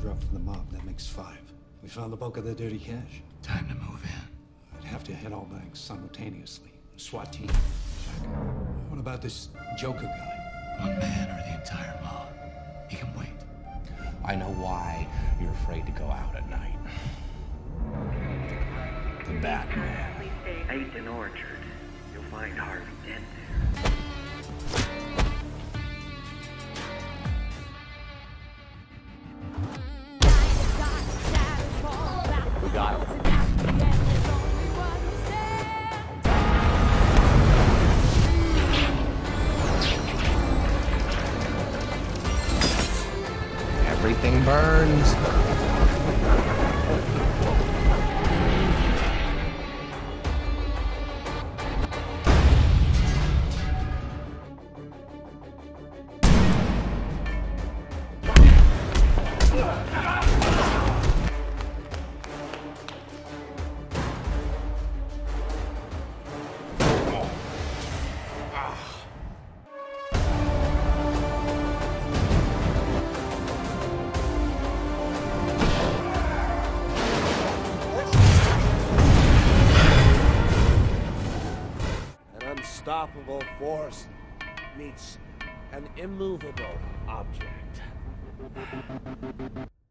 dropped from the mob. That makes 5. We found the bulk of the dirty cash. Time to move in. I'd have to hit all banks simultaneously. SWAT team. Check. What about this Joker guy? One man or the entire mob. He can wait. I know why you're afraid to go out at night. The Batman. 8th and Orchard. You'll find Harvey dead there. We got him. Everything burns. Unstoppable force meets an immovable object.